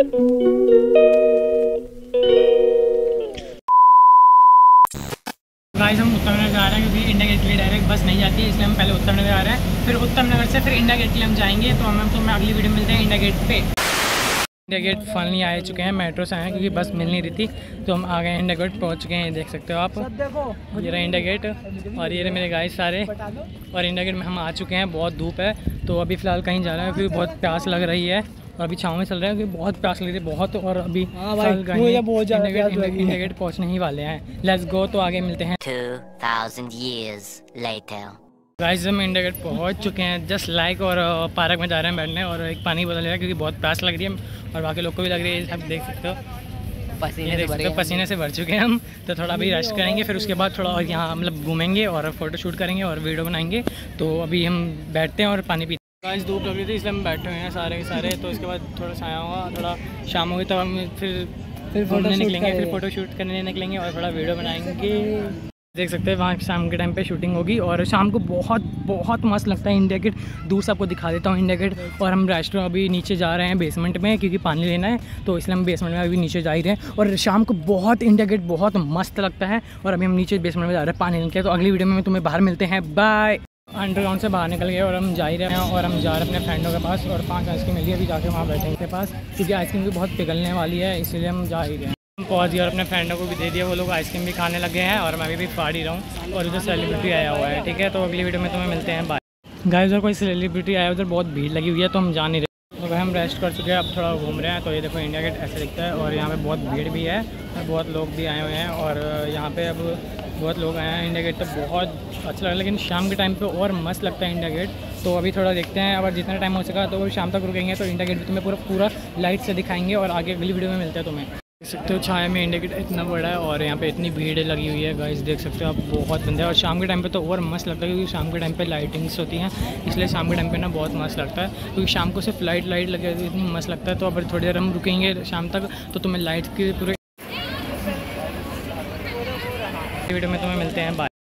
Guys हम उत्तर नगर जा रहे हैं क्योंकि इंडिया गेट के लिए डायरेक्ट बस नहीं जाती है, इसलिए हम पहले उत्तर नगर आ रहे हैं, फिर उत्तर नगर से फिर इंडिया गेट के लिए हम जाएंगे। तो हम अगली वीडियो में मिलते हैं इंडिया गेट पे। इंडिया गेट फाइनली आ चुके हैं, मेट्रो से आए हैं क्योंकि बस मिल नहीं रही थी, तो हम आ गए इंडिया गेट पहुंच चुके हैं। देख सकते हो आप, ये रहा इंडिया गेट और ये रहे मेरे गाइस सारे। और इंडिया गेट में हम आ चुके हैं। बहुत धूप है तो अभी फ़िलहाल कहीं जा रहे हैं क्योंकि बहुत प्यास लग रही है और अभी छाँव में चल रहे हैं क्योंकि बहुत प्यास लग रही है बहुत। और अभी इंडिया गेट पहुँचने ही वाले हैं। लेट्स गो, तो आगे मिलते हैं। 2000 years later. गाइस हम इंडिया गेट पहुँच चुके हैं, जस्ट लाइक, और पार्क में जा रहे हैं बैठने और एक पानी बदल रहा है क्योंकि बहुत प्यास लग रही है और बाकी लोग को भी लग रही है। सब देख सकते हो पसीने से भर चुके हैं हम, तो थोड़ा अभी रेस्ट करेंगे, फिर उसके बाद थोड़ा और यहाँ मतलब घूमेंगे और फोटो शूट करेंगे और वीडियो बनाएंगे। तो अभी हम बैठते हैं और पानी पीते हैं। गाइस धूप लग रही थी इसलिए हम बैठे हुए हैं सारे के सारे। तो इसके बाद थोड़ा छाया हुआ, थोड़ा शाम होगी तब हम फिर घूमने निकलेंगे, फिर फोटो शूट करने निकलेंगे और थोड़ा वीडियो बनाएंगे। देख सकते हैं वहाँ शाम के टाइम पे शूटिंग होगी और शाम को बहुत मस्त लगता है इंडिया गेट। दूर से आपको दिखा देता हूँ इंडिया गेट। और हम रेस्टोरेंट अभी नीचे जा रहे हैं बेसमेंट में क्योंकि पानी लेना है, तो इसलिए हम बेसमेंट में अभी नीचे जा ही रहे हैं। और शाम को बहुत इंडिया गेट बहुत मस्त लगता है और अभी हम नीचे बेसमेंट में जा रहे हैं पानी लेके। तो अगली वीडियो में तुम्हें बाहर मिलते हैं, बाय। अंडरग्राउंड से बाहर निकल गए और हम जा ही रहे हैं और हम जा रहे हैं अपने फ्रेंडों के पास और 5 आइसक्रीम मिली अभी जाके वहाँ बैठे के पास क्योंकि आइसक्रीम भी बहुत पिघलने वाली है, इसलिए हम जा ही रहे हैं। हम पहुँच गए और अपने फ्रेंडों को भी दे दिया, वो लोग आइसक्रीम भी खाने लगे हैं और मैं भी फाड़ ही रहा हूँ। और उधर सेलिब्रिटी आया हुआ है, ठीक है। तो अगली वीडियो में तुम्हें मिलते हैं, बाय। गाइस उधर कोई सेलिब्रिटी आया, उधर बहुत भीड़ लगी हुई है तो हम जा नहीं रहे। तो भाई हम रेस्ट कर चुके हैं, अब थोड़ा घूम रहे हैं। तो ये देखो इंडिया गेट ऐसे दिखता है और यहाँ पे बहुत भीड़ भी है और बहुत लोग भी आए हुए हैं और यहाँ पे अब बहुत लोग आए हैं। इंडिया गेट तो बहुत अच्छा लगा, लेकिन शाम के टाइम पे और मस्त लगता है इंडिया गेट। तो अभी थोड़ा देखते हैं, अगर जितना टाइम हो सका तो शाम तक रुकेंगे तो इंडिया गेट भी तुम्हें पूरा लाइट से दिखाएंगे और आगे अगली वीडियो में मिलते हैं तुम्हें। देख सकते हो छाया में इंडिया गेट इतना बड़ा है और यहाँ पे इतनी भीड़ लगी हुई है गाइस, देख सकते हो आप, बहुत बंदे हैं। और शाम के टाइम पे तो और मस्त लगता है क्योंकि शाम के टाइम पे लाइटिंग्स होती हैं, इसलिए शाम के टाइम पे ना बहुत मस्त लगता है क्योंकि शाम को सिर्फ लाइट लगे इतनी मस्त लगता है। तो अब थोड़ी देर हम रुकेंगे शाम तक तो तुम्हें लाइट्स की पूरे वीडियो में तुम्हें मिलते हैं, बाय।